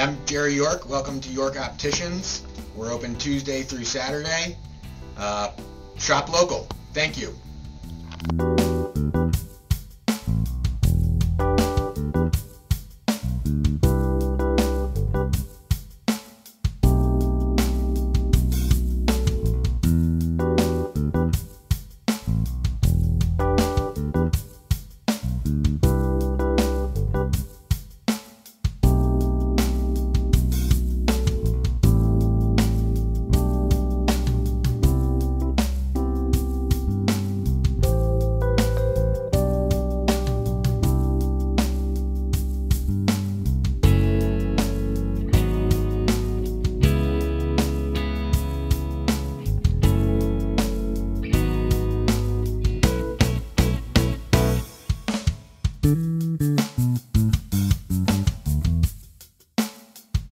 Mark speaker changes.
Speaker 1: I'm Jerry York. Welcome to York Opticians. We're open Tuesday through Saturday. Shop local. Thank you.
Speaker 2: Thank you.